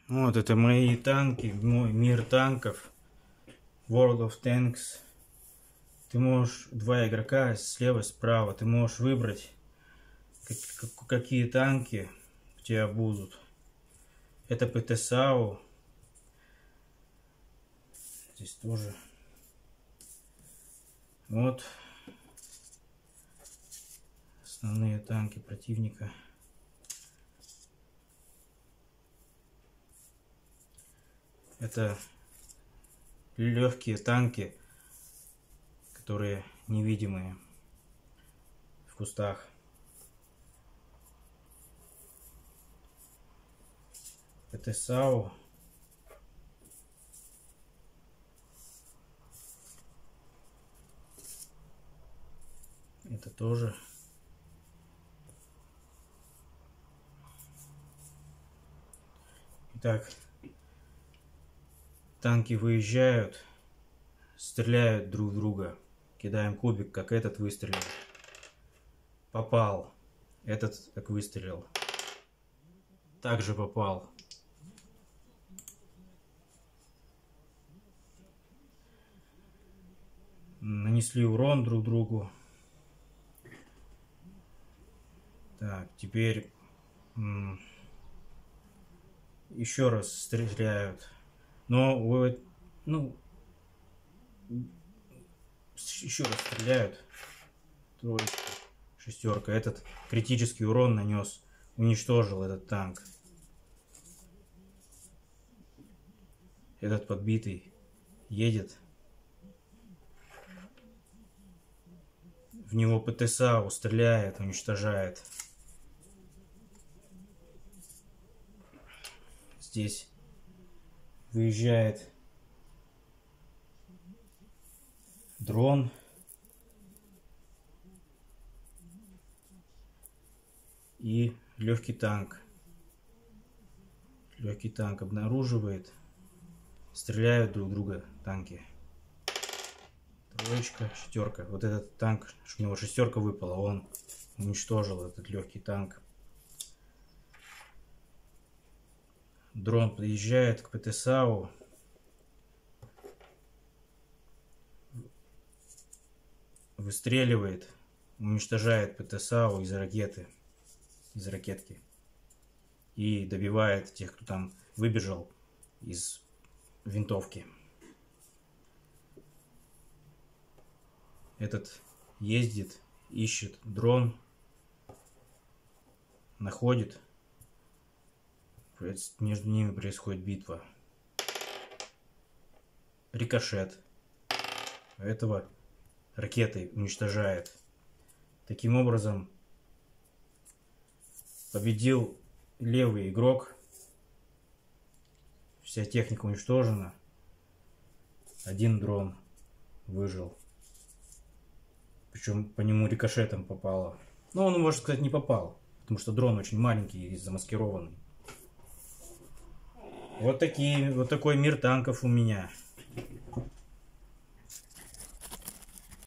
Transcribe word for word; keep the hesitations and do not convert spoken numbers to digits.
Вот это мои танки, мой мир танков, World of Tanks. Ты можешь, два игрока слева, справа, ты можешь выбрать, как, как, какие танки у тебя будут. Это ПТ-САУ. Здесь тоже. Вот основные танки противника. Это легкие танки, которые невидимые в кустах. ПТ-САУ. Это тоже. Итак, танки выезжают, стреляют друг в друга. Кидаем кубик, как этот выстрелил. Попал. Этот как выстрелил. Также попал. Нанесли урон друг другу. Так, теперь еще раз стреляют. Но вот, ну, еще раз стреляют. Троечка, шестерка. Этот критический урон нанес, уничтожил этот танк. Этот подбитый едет. В него ПТ-САУ стреляет, уничтожает. Здесь выезжает дрон. И легкий танк. Легкий танк обнаруживает. Стреляют друг друга танки. Троечка, шестерка. Вот этот танк, у него шестерка выпала, он уничтожил этот легкий танк. Дрон подъезжает к ПТ-САУ. Выстреливает, уничтожает ПТ-САУ из ракеты, из ракетки. И добивает тех, кто там выбежал из винтовки. Этот ездит, ищет дрон, находит. Между ними происходит битва. Рикошет. Этого ракетой уничтожает. Таким образом победил левый игрок. Вся техника уничтожена. Один дрон выжил. Причем по нему рикошетом попало. Но он, можно сказать, не попал. Потому что дрон очень маленький и замаскированный. Вот такие, вот такой мир танков у меня.